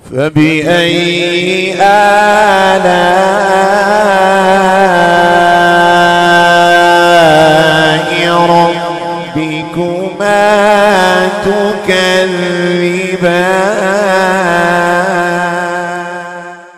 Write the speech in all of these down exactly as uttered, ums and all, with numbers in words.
فبأي آلاء ربكما تكذبان.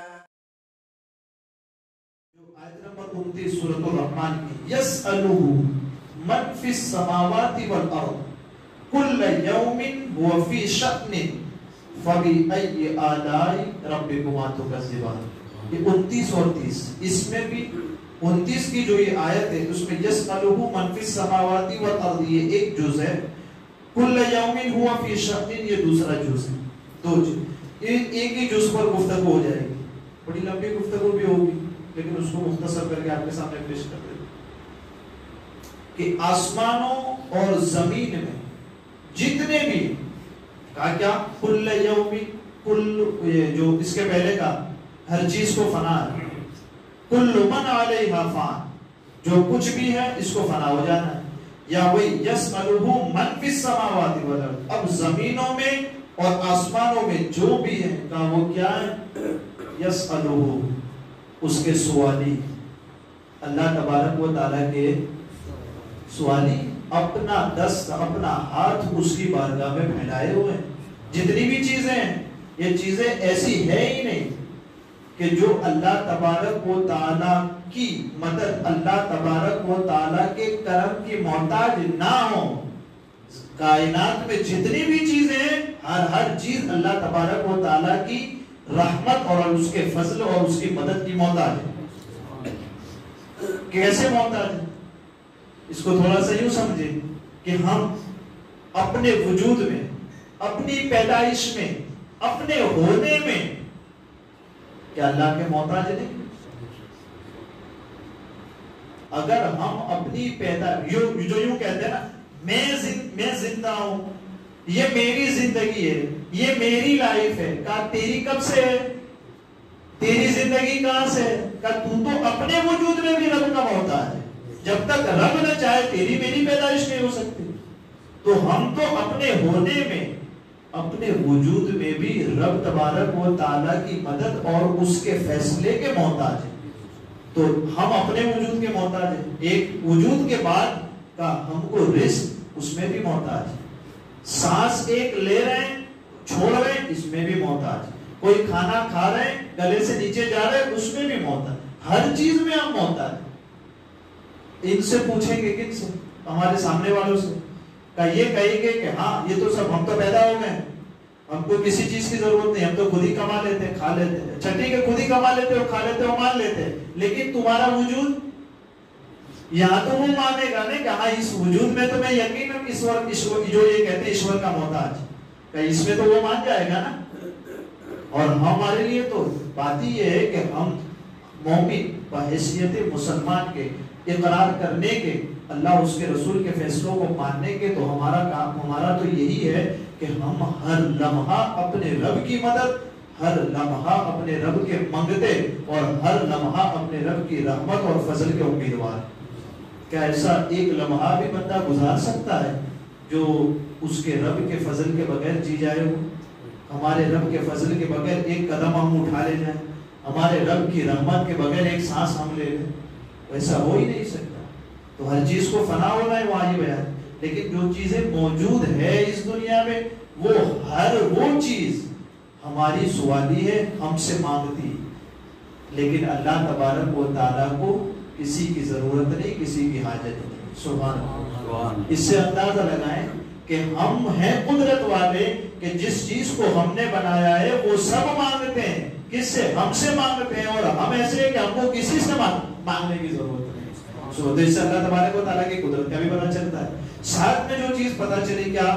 آیت نمبر انتیس سورۃ الرحمن کی یسألہ من فی السماوات والارض کل یوم هو فی شأن فبأي آلاء ربكما تكذبان. یہ انتیس اور تیس، اس میں بھی انتیس کی جو یہ آیت ہے اس میں یسألہ من فی السماوات والارض یہ ایک جز ہے، کل یوم هو فی شأن یہ دوسرا جز ہے. دو جز ایک ہی جز پر گفتگو ہو جائے گی، بڑی لمبی گفتگو بھی ہوگی لیکن اس کو مختصر کر کے آپ کے سامنے پیش کر دیں کہ آسمانوں اور زمین میں جتنے بھی کہا کیا کل یوم، کل جو اس کے پہلے کا ہر چیز کو فنا ہے، کل من علیہا فان جو کچھ بھی ہے اس کو فنا ہو جانا ہے. یا وہی یسألہ من فی السماوات والارض، اب زمینوں میں اور آسمانوں میں جو بھی ہے کہا وہ کیا ہے، یسألہ اس کے سوالی، اللہ تبارک و تعالیٰ کے سوالی، اپنا دست اپنا ہاتھ اس کی بارگاہ میں پھیلائے ہوئے ہیں. جتنی بھی چیزیں ہیں یہ چیزیں ایسی ہے ہی نہیں کہ جو اللہ تبارک و تعالیٰ کی مدد، اللہ تبارک و تعالیٰ کے کرم کی محتاج نہ ہو. کائنات میں جتنی بھی چیزیں ہیں ہر ہر چیز اللہ تبارک و تعالیٰ کی رحمت اور اس کے فضل اور اس کی مدد کی محتاج ہے. کیسے محتاج ہے؟ اس کو تھوڑا سا یوں سمجھیں کہ ہم اپنے وجود میں، اپنی پیدائش میں، اپنے ہونے میں کیا اللہ کے محتاج نہیں؟ اگر ہم اپنی پیدا جو یوں کہتے ہیں نا میں زندہ ہوں، یہ میری زندگی ہے، یہ میری لائف ہے، کہا تیری کب سے ہے؟ تیری زندگی کہاں سے ہے؟ کہا تو تو اپنے وجود میں بھی رب کا محتاج ہے. جب تک رب نہ چاہے تیری میری پیدائش نہیں ہو سکتی. تو ہم تو اپنے ہونے میں، اپنے وجود میں بھی رب تبارک و تعالیٰ کی مدد اور اس کے فیصلے کے محتاج ہیں. تو ہم اپنے وجود کے محتاج ہیں. ایک وجود کے بعد کا ہم کو رزق اس میں بھی محتاج ہے. سانس ایک لے رہے ہیں چھوڑ رہے ہیں اس میں بھی محتاج. کوئی کھانا کھا رہے ہیں گلے سے نیچے جا رہے ہیں اس میں بھی محتاج. ہر چیز میں ہم محتاج. ان سے پوچھیں گے کن سے؟ ہمارے سامنے والوں سے. کہ یہ کہیں گے کہ ہاں یہ تو سب ہم تو پیدا ہو گئے، ہم کو کسی چیز کی ضرورت نہیں، ہم تو خود ہی کما لیتے ہیں کھا لیتے ہیں. اچھا ٹھیک ہے خود ہی کما لیتے ہو کھا لیتے ہو مان لیتے ہیں، لیکن تمہارا وجود یہاں تو وہ مانے گا نہیں کہ ہاں اس وجود میں تو میں یقیناً ایشور جو یہ کہتے ہیں ایشور کا محتاج، کہ اس میں تو وہ مان جائے گا نا. اور ہمارے لیے تو بات ہی یہ ہے کہ ہم مومن بحیثیت مسلمان کے اقرار کرنے کے، اللہ اس کے رسول کے فیصلوں کو ماننے کے، تو ہمارا کام ہمارا تو یہی ہے کہ ہم ہر لمحہ اپنے رب کی مدد، ہر لمحہ اپنے رب کے منگتے اور ہر لمحہ اپنے رب کی رحمت اور فضل کے امیدوار. کیا ایسا ایک لمحہ بھی بندہ گزار سکتا ہے جو اس کے رب کے فضل کے بغیر جی جائے ہو؟ ہمارے رب کے فضل کے بغیر ایک قدم ہم اٹھا لے جائیں، ہمارے رب کی رحمت کے بغیر ایک سانس ہم لے لیں؟ ایسا ہو ہی نہیں سکتا. تو ہر چیز کو فنا ہونا ہے وہاں ہی بیان. لیکن جو چیزیں موجود ہے اس دنیا میں وہ ہر وہ چیز ہماری سوالی ہے، ہم سے مانگتی. لیکن اللہ تبارک و تعالیٰ کو کسی کی ضرورت نہیں، کسی کی حاجت نہیں. سبحان اللہ. اس سے اندازہ لگائیں کہ ہم ہیں قدرت والے کہ جس چیز کو ہم نے بنایا ہے وہ سب مانگتے ہیں. کس سے؟ ہم سے مانگتے ہیں. اور ہم ایسے ہیں کہ ہم کو کسی سے مانگنے کی ضرورت نہیں. سو تو اس سے اللہ تبارک و تعالیٰ کی قدرت کا بھی پتہ چلتا ہے. ساتھ میں جو چیز پتہ چلی کیا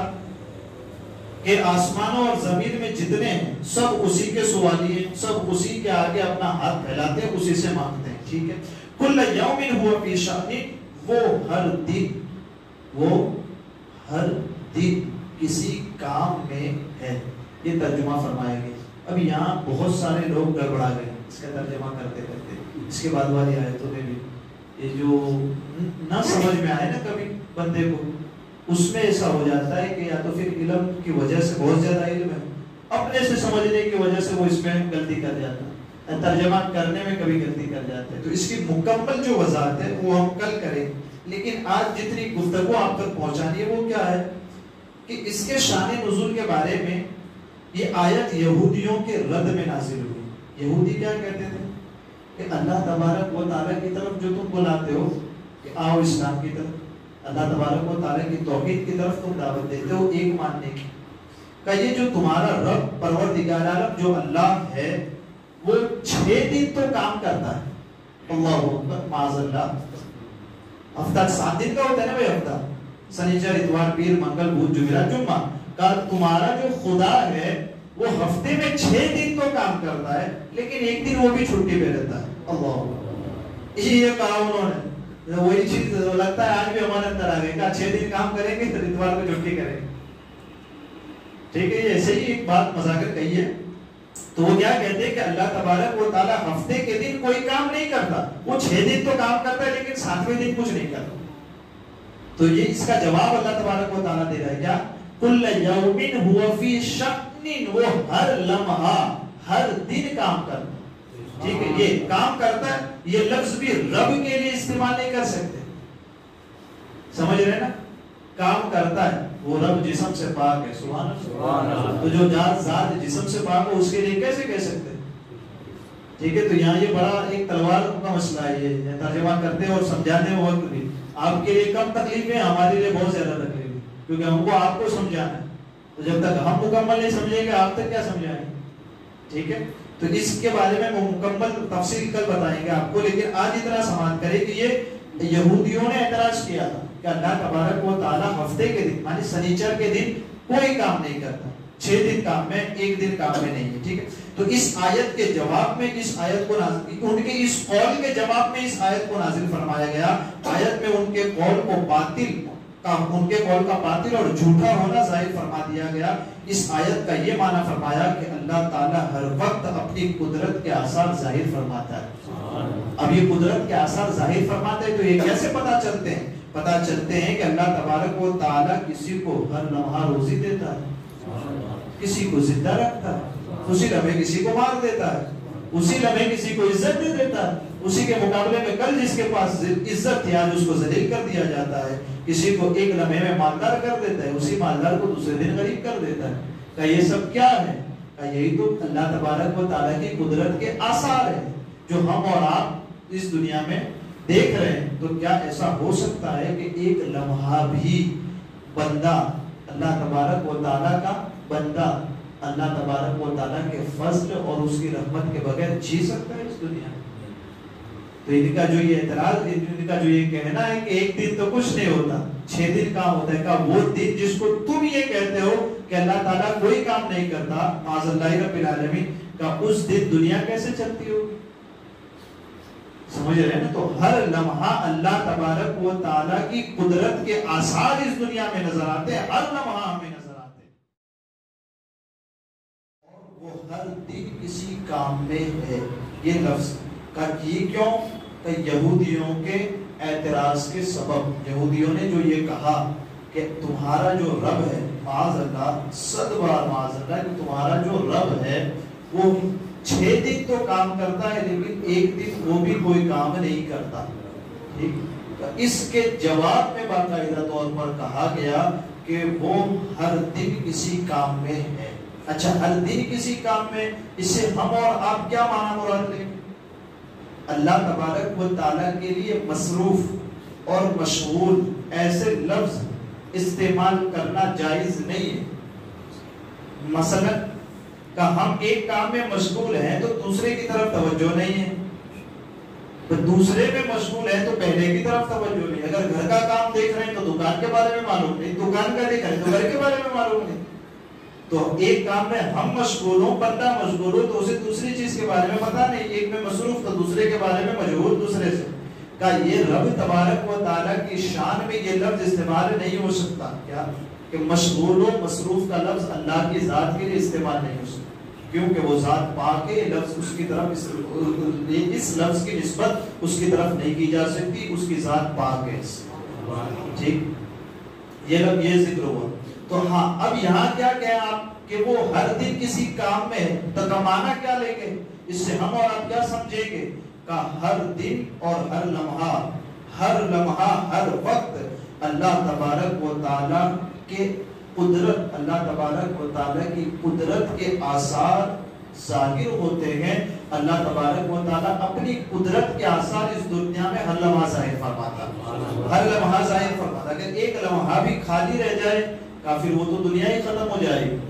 کہ آسمانوں اور زمین میں جتنے ہیں سب اسی کے سوالی ہیں، سب اسی کے آگے اپنا ہاتھ پھیلاتے ہیں، اسی سے مانگتے ہیں. ٹھیک ہے. کل یوم ہوا فی شأن، وہ ہر دن وہ ہر دن کسی کام میں ہے. یہ ترجمہ فرمائے گے. اب یہاں بہت سارے لوگ گڑبڑا گئے اس کا ترجمہ کرتے کرتے. اس کے بعد والی آیتوں میں بھی یہ جو نہ سمجھ میں آئے نا کبھی بندے کو، اس میں ایسا ہو جاتا ہے کہ یا تو پھر علم کی وجہ سے بہت زیادہ علم ہے، اپنے سے سمجھنے کی وجہ سے وہ اس میں غلطی کر جاتا ہے، ترجمہ کرنے میں کبھی غلطی کر جاتے ہیں. تو اس کی مکمل جو وضاحت ہے وہ ہم کل کریں. لیکن آج جتنی گفتگو آپ تک پہنچانی ہے وہ کیا ہے کہ اس کے شان نزول کے بارے میں یہ آیت یہودیوں کے رد میں نازل ہوئی. یہودی کیا کہتے تھے کہ اللہ تبارک و تعالیٰ کی طرف جو تم بلاتے ہو کہ آؤ اسلام کی طرف، اللہ تبارک و تعالیٰ کی توحید کی طرف تم دعوت دیتے ہو ایک ماننے کی، کہ یہ جو تمہارا رب پروردگار عالم جو اللہ ہے وہ چھ دن تو کام کرتا ہے. اللہ اکبر، معاذ اللہ. ہفتہ سات دن کا ہوتا ہے نا بھائی، ہفتہ سنیچر اتوار پیر منگل بدھ جمعرات جمعہ کا. تمہارا جو خدا ہے وہ ہفتے میں چھ دن تو کام کرتا ہے لیکن ایک دن وہ بھی چھٹی پہ رہتا ہے. اللہ اکبر. یہ کہا انہوں نے، وہی چیز لگتا ہے آج بھی ہمارے اندر آ گئی، کہا چھ دن کام کریں گے تو اتوار کو چھٹی کریں گے. ٹھیک ہے، ایسے ہی ایک بات مذاکر کہی ہے. تو وہ کیا کہتے ہیں کہ اللہ تبارک و تعالیٰ ہفتے کے دن کوئی کام نہیں کرتا، وہ چھ دن تو کام کرتا ہے لیکن ساتویں دن کچھ نہیں کرتا. تو یہ اس کا جواب اللہ تبارک و تعالیٰ دے رہا ہے کیا؟ کل یوم هو فی شأن، وہ ہر لمحہ ہر دن کام کرتا ہے. ٹھیک ہے، یہ کام کرتا ہے، یہ لفظ بھی رب کے لیے استعمال نہیں کر سکتے. سمجھ رہے نا؟ کام کرتا ہے، وہ رب جسم سے پاک ہے. سبحان اللہ. تو جو ذات جسم سے پاک ہو اس کے لیے کیسے کہہ سکتے ہیں؟ ٹھیک ہے، تو یہاں یہ بڑا ایک تلوار کا مسئلہ ہے. یہ ترجمہ کرتے ہیں اور سمجھانے میں وقت بھی آپ کے لیے کم تکلیف ہے، ہمارے لیے بہت زیادہ تکلیف ہے، کیونکہ ہم کو آپ کو سمجھانا ہے. تو جب تک ہم مکمل نہیں سمجھیں گے آپ تک کیا سمجھائیں گے؟ ٹھیک ہے، تو اس کے بارے میں مکمل تفصیل کل بتائیں گے آپ کو. لیکن آج اتنا سماعت کریں کہ یہ یہودیوں نے اعتراض کیا تھا کہ اللہ تبارک و تعالیٰ ہفتے کے دن یعنی سنیچر کے دن کوئی کام نہیں کرتا، چھ دن کام میں ایک دن کام میں نہیں ہے. ٹھیک ہے، تو اس آیت کے جواب میں اس آیت کو نازل، ان کے اس قول کے جواب میں اس آیت کو نازل فرمایا گیا. آیت میں ان کے قول کو باطل کا ان کے قول کا باطل اور جھوٹا ہونا ظاہر فرما دیا گیا. اس آیت کا یہ معنی فرمایا کہ اللہ تعالیٰ ہر وقت اپنی قدرت کے آثار ظاہر فرماتا ہے. اب یہ قدرت کے آثار ظاہر فرماتے ہیں تو یہ کیسے پتا چلتے ہیں؟ پتا چلتے ہیں کہ اللہ تبارک و تعالیٰ کسی کو ہر لمحہ روزی دیتا ہے، کسی کو زندہ رکھتا ہے، اسی لمحے کسی کو مار دیتا ہے، اسی لمحے کسی کو عزت دے دیتا ہے، اسی کے مقابلے میں کل جس کے پاس عزت تھی آج اس کو ذلیل کر دیا جاتا ہے. کسی کو ایک لمحے میں مالدار کر دیتا ہے، اسی مالدار کو دوسرے دن غریب کر دیتا ہے. کہ یہ سب کیا ہے؟ کہ یہی تو اللہ تبارک و تعالیٰ کی قدرت کے آثار ہیں جو ہم اور آپ اس دنیا میں دیکھ رہے ہیں. تو کیا ایسا ہو سکتا ہے کہ ایک لمحہ بھی بندہ اللہ تبارک و تعالیٰ کا بندہ اللہ تبارک و تعالیٰ کے فضل اور اس کی رحمت کے بغیر جی سکتا ہے اس دنیا میں؟ تو ان کا جو یہ اعتراض، ان کا جو یہ کہنا ہے کہ ایک دن تو کچھ نہیں ہوتا، چھ دن کام ہوتا ہے، کہ وہ دن جس کو تم یہ کہتے ہو کہ اللہ تعالیٰ کوئی کام نہیں کرتا معاذ اللہ رب العالمین، کا اس دن دنیا کیسے چلتی ہوگی؟ سمجھ رہے ہیں نا؟ تو ہر لمحہ اللہ تبارک و تعالیٰ کی قدرت کے آثار اس دنیا میں نظر آتے ہیں، ہر لمحہ ہمیں نظر آتے ہیں، اور وہ ہر دن کسی کام میں ہے. یہ لفظ کا یہ کیوں؟ کہ یہودیوں کے اعتراض کے سبب یہودیوں نے جو یہ کہا کہ تمہارا جو رب ہے معاذ اللہ صد بار معاذ اللہ کہ تمہارا جو رب ہے وہ چھ دن تو کام کرتا ہے لیکن ایک دن وہ بھی کوئی کام نہیں کرتا. ٹھیک، اس کے جواب میں باقاعدہ طور پر کہا گیا کہ وہ ہر دن کسی کام میں ہے. اچھا، ہر دن کسی کام میں، اس سے ہم اور آپ کیا معنی مراد لیں؟ اللہ تبارک و تعالیٰ کے لیے مصروف اور مشغول ایسے لفظ استعمال کرنا جائز نہیں ہے. مثلا کہ ہم ایک کام میں مشغول ہیں تو دوسرے کی طرف توجہ نہیں ہے، تو دوسرے میں مشغول ہے تو پہلے کی طرف توجہ نہیں. اگر گھر کا کام دیکھ رہے ہیں تو دکان کے بارے میں معلوم نہیں، دکان کا دیکھ رہے ہیں تو گھر کے بارے میں معلوم نہیں. تو ایک کام میں ہم مشغول ہوں، بندہ مشغول ہو تو اسے دوسری چیز کے بارے میں پتا نہیں، ایک میں مصروف تو دوسرے کے بارے میں مجہول دوسرے سے. کہ یہ رب تبارک و تعالیٰ کی شان میں یہ لفظ استعمال نہیں ہو سکتا. کیا کہ مشغول و مصروف کا لفظ اللہ کی ذات کے لیے استعمال نہیں ہو سکتا، کیونکہ وہ ذات پاک ہے. لفظ اس کی طرف اس, اس لفظ کی نسبت اس کی طرف نہیں کی جا سکتی، اس کی ذات پاک ہے. ٹھیک، یہ لفظ یہ ذکر ہوا. تو ہاں اب یہاں کیا کہیں آپ کہ وہ ہر دن کسی کام میں تو کمانا کیا لیں گے؟ اس سے ہم اور آپ کیا سمجھیں گے کہ ہر دن اور ہر لمحہ ہر لمحہ ہر وقت اللہ تبارک و تعالیٰ کے قدرت اللہ تبارک و تعالیٰ کی قدرت کے آثار ظاہر ہوتے ہیں. اللہ تبارک و تعالیٰ اپنی قدرت کے آثار اس دنیا میں ہر لمحہ ظاہر فرماتا ہے ہر لمحہ ظاہر فرماتا. اگر ایک لمحہ بھی خالی رہ جائے کافر وہ تو دنیا ہی ختم ہو جائے گی.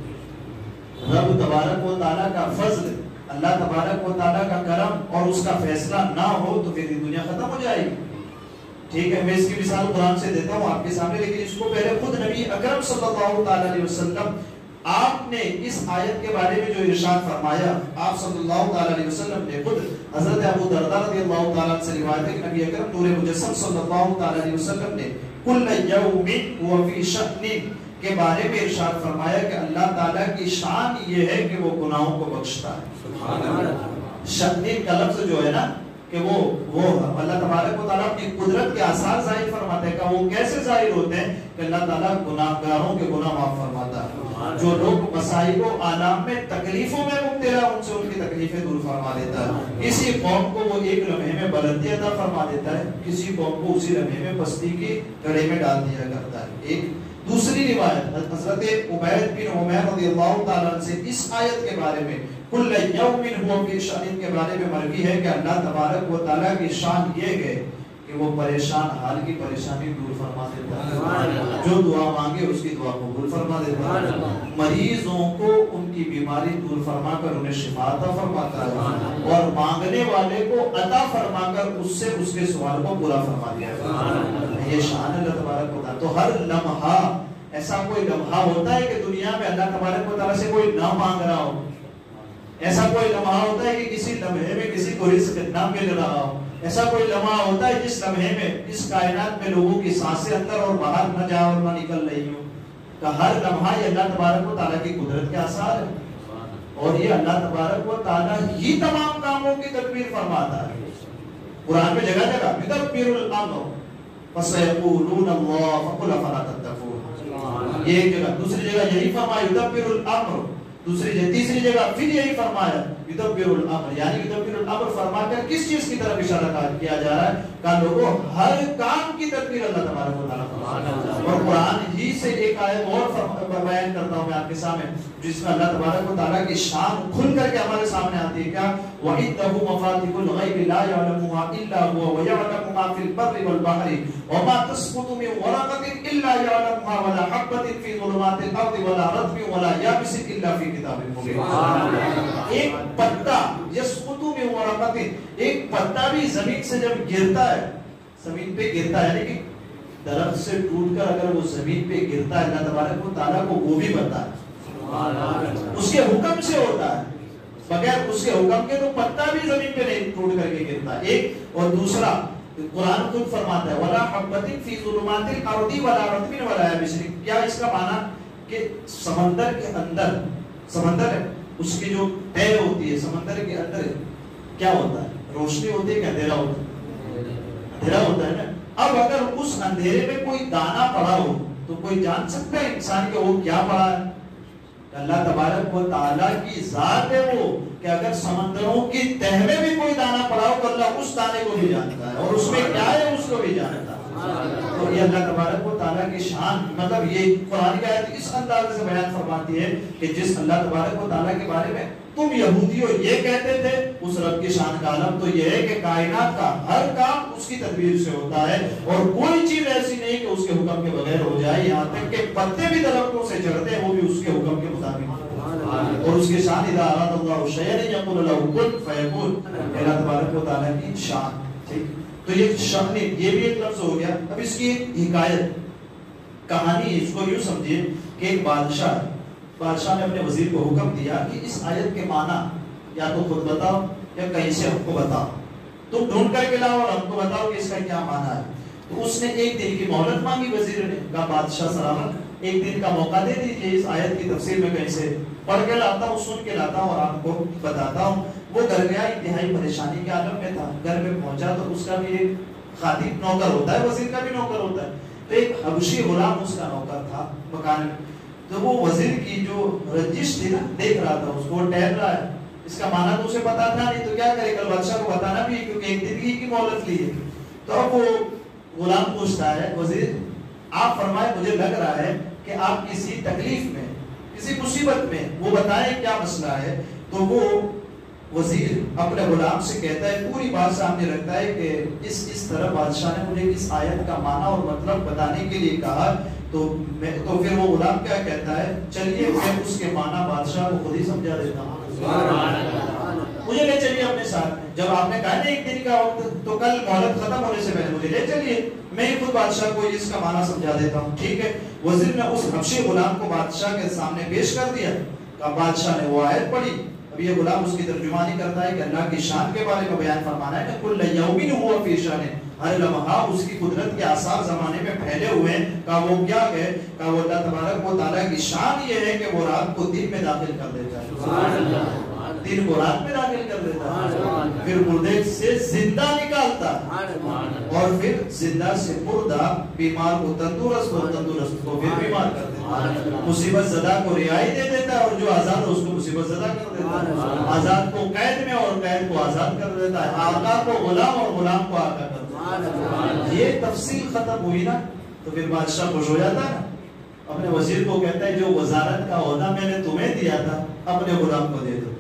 رب تبارک و تعالیٰ کا فضل اللہ تبارک و تعالیٰ کا کرم اور اس کا فیصلہ نہ ہو تو پھر یہ دنیا ختم ہو جائے گی. ٹھیک ہے, میں اس کی مثال قرآن سے دیتا ہوں آپ کے سامنے, لیکن اس کو پہلے خود نبی اکرم صلی اللہ تعالی علیہ وسلم آپ نے اس آیت کے بارے میں جو ارشاد فرمایا, آپ صلی اللہ تعالی علیہ وسلم نے خود حضرت ابو درداء رضی اللہ تعالیٰ عنہ سے روایت ہے کہ نبی اکرم نور مجسم صلی اللہ تعالی علیہ وسلم نے کل یوم هو فی شأن کے بارے میں ارشاد فرمایا کہ اللہ تعالیٰ کی شان یہ ہے کہ وہ گناہوں کو بخشتا ہے. شأن کا لفظ جو ہے نا کہ وہ وہ اللہ تبارک و تعالیٰ اپنی قدرت کے آثار ظاہر فرماتے ہیں. کہ وہ کیسے ظاہر ہوتے ہیں کہ اللہ تعالیٰ گناہگاروں کے گناہ معاف فرماتا ہے. جو لوگ مسائل و آلام میں تکلیفوں میں مبتلا ان سے ان کی تکلیفیں دور فرما دیتا ہے. کسی قوم کو وہ ایک لمحے میں بلندی عطا فرما دیتا ہے, کسی قوم کو اسی لمحے میں پستی کی گڑھے میں ڈال دیا کرتا ہے. ایک دوسری روایت حضرت عبید بن عمیر رضی اللہ تعالیٰ عنہ سے اس آیت کے بارے میں کل یوم هو فی شأن کے بارے میں مروی ہے کہ اللہ تبارک و تعالیٰ کی شان یہ ہے کہ وہ پریشان حال کی پریشانی دور فرما دیتا ہے. جو دعا مانگے اس کی دعا قبول فرما دیتا ہے. مریضوں کو ان کی بیماری دور فرما کر انہیں شفا عطا فرماتا ہے, اور مانگنے والے کو عطا فرما کر اس سے اس کے سوال کو پورا فرما دیا ہے. یہ شان اللہ تبارک و تعالیٰ. تو ہر لمحہ ایسا کوئی لمحہ ہوتا ہے کہ دنیا میں اللہ تبارک و تعالیٰ سے کوئی نہ مانگ رہا ہو, ایسا کوئی لمحہ ہوتا ہے کہ کسی لمحے میں کسی کو رزق نہ مل رہا ہو, ایسا کوئی لمحہ ہوتا ہے جس لمحے میں اس کائنات میں لوگوں کی سانسیں اندر اور باہر نہ جا اور نہ نکل رہی ہوں. کہ ہر لمحہ یہ اللہ تبارک و تعالیٰ کی قدرت کے آثار ہے, اور یہ اللہ تبارک و تعالیٰ ہی تمام کاموں کی تدبیر فرماتا ہے. قرآن میں جگہ جگہ یدبر الامر فسیقولون اللہ فقل افلا تتقون, یہ ایک جگہ. دوسری جگہ یہی فرمایا یدبر الامر, دوسری جگہ تیسری جگہ پھر یہی فرمایا یدبر الامر, یعنی یدبر الامر فرما کر کس چیز کی طرف اشارہ کیا جا رہا ہے کہ لوگوں ہر کام کی تدبیر اللہ تبارک و تعالیٰ فرماتا ہے. اور قرآن ہی سے ایک آیت اور بیان کرتا ہوں میں آپ کے سامنے جس میں اللہ تبارک و تعالیٰ کی شان کھل کر کے ہمارے سامنے آتی ہے. کیا وَعِنْدَهُ مَفَاتِحُ الْغَيْبِ لَا يَعْلَمُهَا إِلَّا هُوَ وَيَعْلَمُ مَا فِي الْبَرِّ وَالْبَحْرِ وَمَا تَسْقُطُ مِنْ وَرَقَةٍ إِلَّا يَعْلَمُهَا وَلَا حَبَّةٍ فِي ظُلُمَاتِ الْأَرْضِ وَلَا رَطْبٍ وَلَا يَابِسٍ إِلَّا فِي كِتَابٍ مُبِينٍ. ایک پتا یسقط من ورقۃ, ایک پتا بھی زمین سے جب گرتا ہے, زمین پہ گرتا ہے, لیکن درخت سے ٹوٹ کر اگر وہ زمین پہ گرتا ہے اللہ تبارک و تعالیٰ کو وہ بھی پتا ہے, اس کے حکم سے ہوتا ہے, بغیر اس کے حکم کے تو پتا بھی زمین پہ نہیں ٹوٹ کر کے گرتا. ایک اور دوسرا قرآن خود فرماتا ہے ولا حبۃ فی ظلمات الارض ولا رطب ولا یابس. کیا اس کا معنی کہ سمندر کے اندر, سمندر ہے اس کی جو تہ ہوتی ہے سمندر کے اندر کیا ہوتا ہے, روشنی ہوتی ہے کہ اندھیرا ہوتا ہے, اندھیرا ہوتا ہے نا. اب اگر اس اندھیرے میں کوئی دانا پڑا ہو تو کوئی جان سکتا ہے انسان کہ وہ کیا پڑا ہے؟ اللہ تبارک و تعالیٰ کی ذات ہے وہ کہ اگر سمندروں کی تہ میں بھی کوئی دانا پڑا ہو تو اللہ اس دانے کو بھی جانتا ہے, اور اس میں کیا ہے اس کو بھی جانتا ہے. اور یہ اللہ تبارک و تعالیٰ کی شان, مطلب یہ قرآن کی آیت اس انداز سے بیان فرماتی ہے کہ جس اللہ تبارک و تعالیٰ کے بارے میں تم یہودیوں یہ کہتے تھے, اس رب کی شان کا عالم تو یہ ہے کہ کائنات کا ہر کام اس کی تدبیر سے ہوتا ہے, اور کوئی چیز ایسی نہیں کہ اس کے حکم کے بغیر ہو جائے. یہاں تک کہ پتے بھی درختوں سے جڑتے ہیں وہ بھی اس کے حکم کے مطابق, اور اس کی شان اذا اراد اللہ شیئا یقول له کن فیکون, اللہ تبارک و تعالیٰ کی شان. ٹھیک, تو یہ شان یہ بھی ایک لفظ ہو گیا. اب اس کی ایک حکایت کہانی, اس کو یوں سمجھیے کہ ایک بادشاہ بادشاہ نے اپنے وزیر کو حکم دیا کہ اس آیت کے معنی یا تو خود بتاؤ یا کہیں سے ہم کو بتاؤ, تم ڈھونڈ کر کے لاؤ اور ہم کو بتاؤ کہ اس کا کیا معنی ہے. تو اس نے ایک دن کی مہلت مانگی وزیر نے, کہا بادشاہ سلامت ایک دن کا موقع دے دیجیے, اس آیت کی تفسیر میں کہیں سے پڑھ کے لاتا ہوں, سن کے لاتا ہوں اور آپ کو بتاتا ہوں. وہ گھر گیا, انتہائی پریشانی کے عالم میں تھا. گھر میں پہنچا تو اس کا بھی ایک خادم نوکر ہوتا ہے, وزیر کا بھی نوکر ہوتا ہے, تو ایک حبشی غلام اس کا نوکر تھا مکان میں. تو وہ وزیر کی جو رنجش تھی نا دیکھ رہا تھا اس کو, وہ ٹہل رہا ہے, اس کا معنی تو اسے پتا تھا نہیں تو کیا کرے, کل بادشاہ کو بتانا بھی کیونکہ ایک دن کی مہلت لی ہے. تو اب وہ غلام پوچھتا ہے وزیر آپ فرمائے مجھے لگ رہا ہے کہ آپ کسی تکلیف میں, کسی مصیبت میں, وہ بتائیں کیا مسئلہ ہے. تو وہ وزیر اپنے غلام سے کہتا ہے, پوری بات سامنے رکھتا ہے کہ اس اس طرح بادشاہ نے مجھے اس آیت کا معنی اور مطلب بتانے کے لیے کہا. تو میں تو پھر وہ غلام کیا کہتا ہے, چلیے میں اس کے معنی بادشاہ کو خود ہی سمجھا دیتا ہوں, مجھے لے چلیے اپنے ساتھ. جب آپ نے کہا نا ایک دن کا وقت, تو کل مہلت ختم ہونے سے پہلے مجھے لے چلیے, میں ہی خود بادشاہ کو اس کا معنی سمجھا دیتا ہوں. ٹھیک ہے. وزیر نے اس حبشی غلام کو بادشاہ کے سامنے پیش کر دیا. بادشاہ نے وہ آیت پڑھی. اب یہ غلام اس کی ترجمانی کرتا ہے کہ اللہ کی شان کے بارے میں بیان فرمانا ہے کہ کل یوم ہوا فی شان, ہر لمحہ اس کی قدرت کے آثار زمانے میں پھیلے ہوئے ہیں. کہ وہ کیا ہے, کہ وہ اللہ تبارک و تعالیٰ کی شان یہ ہے کہ وہ رات کو دن میں داخل کر دیتا ہے, سبحان اللہ, دن کو رات میں داخل کر دیتا ہے, پھر مردے سے زندہ نکالتا اور پھر زندہ سے مردہ, بیمار کو تندرست اور تندرست کو پھر بیمار کر دیتا ہے, مصیبت زدہ کو رہائی دے دیتا ہے اور جو آزاد ہے اس کو مصیبت زدہ کر دیتا ہے, آزاد کو قید میں اور قید کو آزاد کر دیتا ہے, آقا کو غلام اور غلام کو آقا کر دیتا ہے. یہ تفصیل ختم ہوئی نا تو پھر بادشاہ خوش ہو جاتا ہے, اپنے وزیر کو کہتا ہے جو وزارت کا عہدہ میں نے تمہیں دیا تھا اپنے غلام کو دے دو.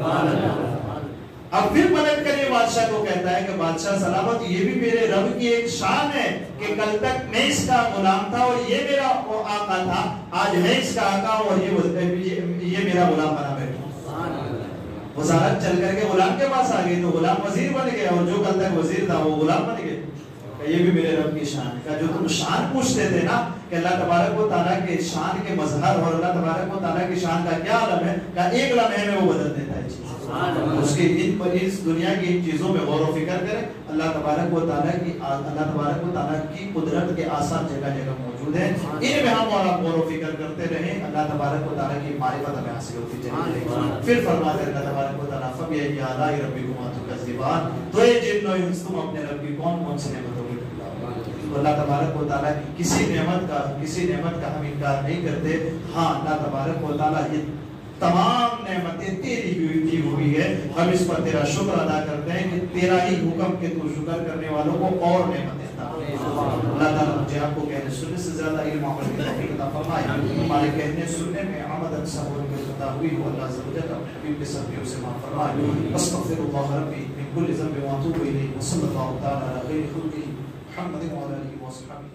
اب پھر پلٹ کر یہ بادشاہ کو کہتا ہے کہ بادشاہ سلامت, یہ بھی میرے رب کی ایک شان ہے کہ کل تک میں اس کا غلام تھا اور یہ میرا آقا تھا, آج میں اس کا آقا اور یہ یہ میرا غلام بنا بیٹھا. وزارت چل کر کے غلام کے پاس آ گئی تو غلام وزیر بن گیا اور جو کل تک وزیر تھا وہ غلام بن گیا. یہ بھی میرے رب کی شان ہے. جو تم شان پوچھتے تھے نا کہ اللہ تبارک و تعالیٰ کے شان کے مظہر اور اللہ تبارک و تعالیٰ کی شان کا کیا عالم ہے, کہ ایک لمحے میں وہ بدل دیتا ہے چیز. اس کی ان پر اس دنیا کی ان چیزوں میں غور و فکر کریں. اللہ تبارک و تعالیٰ کی اللہ تبارک و تعالیٰ کی قدرت کے آثار جگہ جگہ موجود ہیں, ان میں ہم اور آپ غور و فکر کرتے رہیں. اللہ تبارک و تعالیٰ کی معرفت ہمیں حاصل ہوتی چلی جائے گی. پھر فرماتے ہیں اللہ تبارک و تعالیٰ فَبِأَيِّ آلَاءِ رَبِّكُمَا تُكَذِّبَانِ, تو یہ جن و انس تم اپنے رب کی کون کون سی نعمتوں کی. تو اللہ تبارک و تعالیٰ کی کسی نعمت کا کسی نعمت کا ہم انکار نہیں کرتے. ہاں اللہ تبارک و تعالیٰ یہ تمام نعمتیں تیری دی ہوئی ہے, ہم اس پر تیرا شکر ادا کرتے ہیں کہ تیرا ہی حکم کہ تو شکر کرنے والوں کو اور نعمتیں عطا فرمائے. اللہ تعالیٰ مجھے آپ کو کہنے سننے سے زیادہ علم عمل کی توفیق عطا فرمائے. ہمارے کہنے سننے میں عمدن سہول میں خطا ہوئی ہو, اللہ عز و جل اپنے حبیب کے سبیوں سے معاف فرمائے. استغفر اللہ ربی من کل ذنب واتوب الیہ, وصلی اللہ تعالی علی خیر خلقہ محمد وعلی آلہ وصحبہ.